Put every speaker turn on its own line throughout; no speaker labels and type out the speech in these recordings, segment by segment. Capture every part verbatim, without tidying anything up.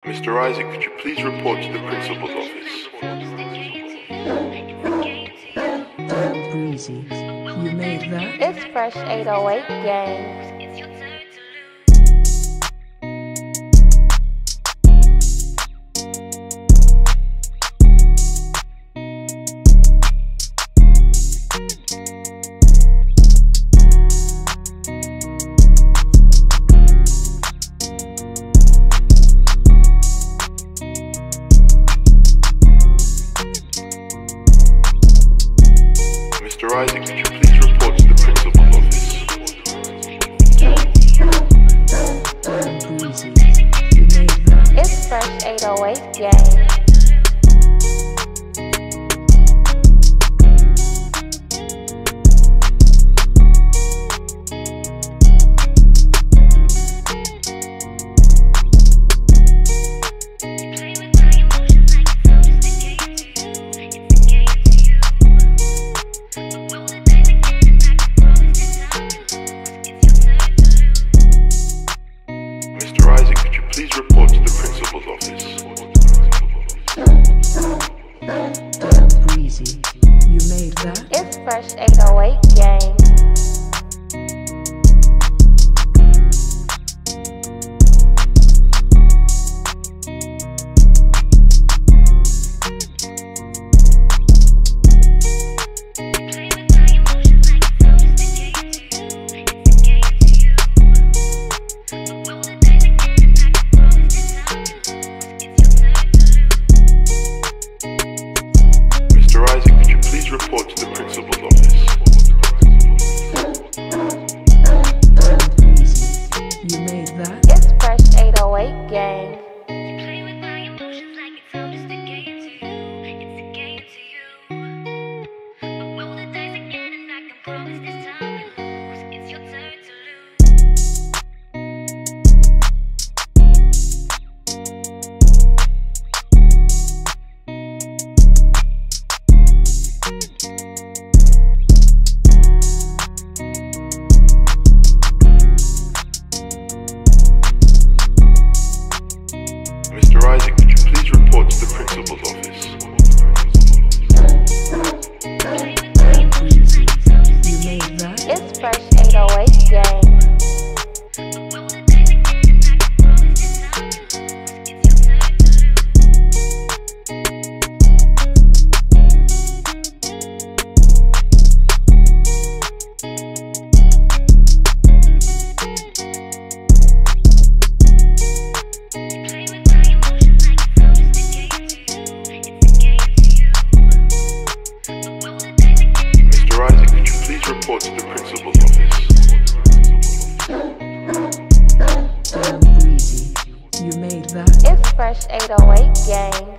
Mister Isaac, could you please report to the principal's office?
Breezy, you made that?
It's Fresh eight oh eight gang.
Mister Isaac, could you please report to the principal's office?
Breezy, you made that?
It's Fresh eight oh eight gang.
Mister Isaac, could you please report to the principal's office?
Breezy, you made that?
It's Fresh eight oh eight gang.
Mister Isaac, could you please report to the principal's office?
Breezy, you made that?
It's Fresh eight oh eight gang.
Mister Isaac, could you please report to the principal's office?
Breezy, you made that?
It's Fresh eight oh eight gang.
Mister Isaac, could you please report to the principal's office?
Breezy, you made that?
It's Fresh eight oh eight gang.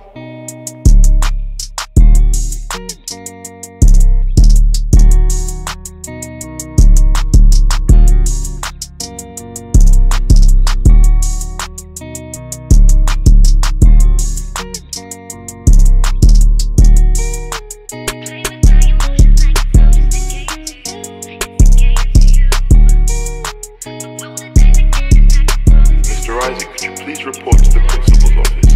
Mister Isaac, could you please report to the principal's office?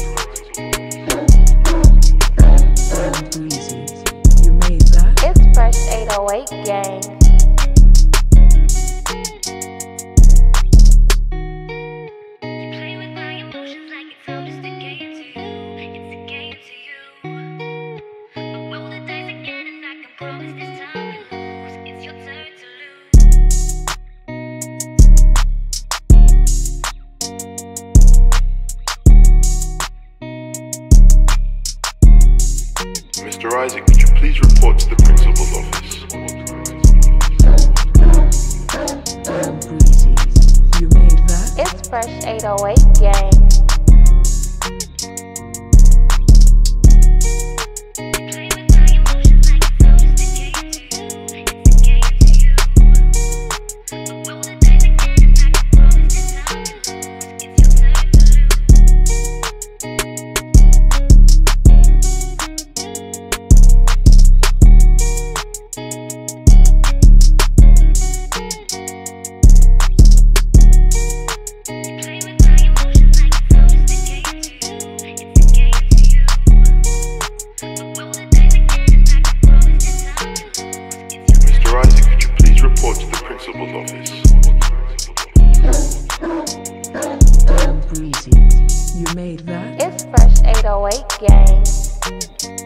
Breezy, you made that?
It's Fresh eight oh eight gang.
Mister Isaac, could you please report to the principal's office?
Breezy, you made that?
It's Fresh eight oh eight gang.
breezy. You made that?
It's Fresh eight oh eight gang.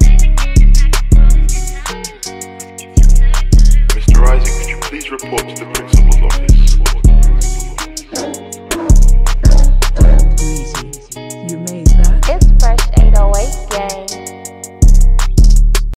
Mister Isaac, could you please report to the